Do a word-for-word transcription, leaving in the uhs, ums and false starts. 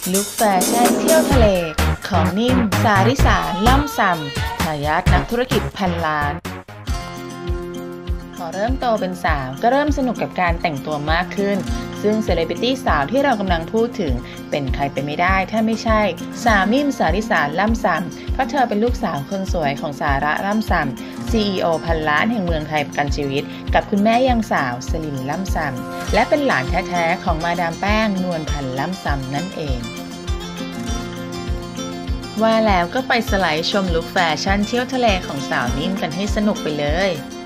ลุคแฟชั่นเที่ยวทะเลของนิ่มสาริสาล่ำซำทายาทนักธุรกิจพันล้านพอเริ่มโตเป็นสาวก็เริ่มสนุกกับการแต่งตัวมากขึ้นซึ่งเซเลบริตี้สาวที่เรากำลังพูดถึงเป็นใครไปไม่ได้ถ้าไม่ใช่สาวนิ่มสาริสาล่ำซำเพราะเธอเป็นลูกสาวคนสวยของสาระล่ำซำ ซี อี โอ พันล้านแห่งเมืองไทยประกันชีวิตกับคุณแม่ยังสาวสลินล่ำซำและเป็นหลานแท้ๆของมาดามแป้งนวลพันล่ำซำนั่นเองว่าแล้วก็ไปสไลด์ชมลุคแฟชั่นเที่ยวทะเลของสาวนิ่มกันให้สนุกไปเลย